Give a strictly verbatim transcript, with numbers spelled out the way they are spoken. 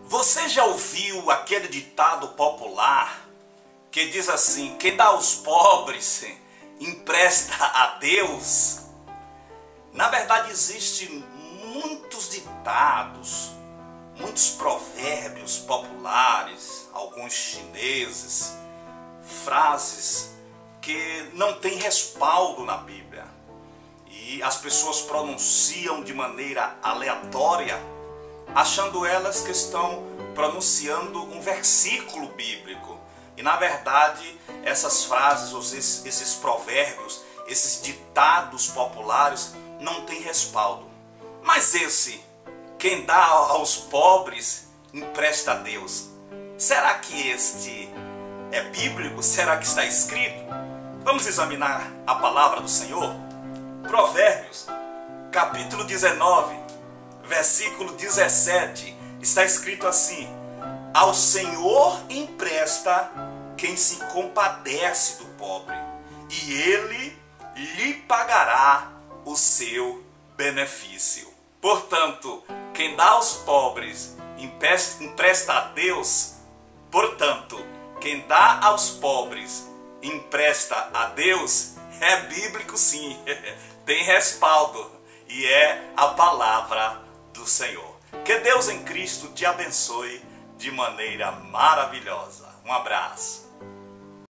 Você já ouviu aquele ditado popular que diz assim: quem dá aos pobres empresta a Deus? Na verdade, existem muitos ditados, muitos provérbios populares, alguns chineses, frases que não têm respaldo na Bíblia. E as pessoas pronunciam de maneira aleatória, achando elas que estão pronunciando um versículo bíblico. E na verdade, essas frases, esses, esses provérbios, esses ditados populares não têm respaldo. Mas esse, quem dá aos pobres, empresta a Deus. Será que este é bíblico? Será que está escrito? Vamos examinar a palavra do Senhor? Provérbios, capítulo dezenove, versículo dezessete, está escrito assim: ao Senhor empresta quem se compadece do pobre, e Ele lhe pagará o seu benefício. Portanto, quem dá aos pobres empresta a Deus. Portanto, quem dá aos pobres empresta a Deus. É bíblico, sim, tem respaldo, e é a palavra do Senhor. Que Deus em Cristo te abençoe de maneira maravilhosa. Um abraço.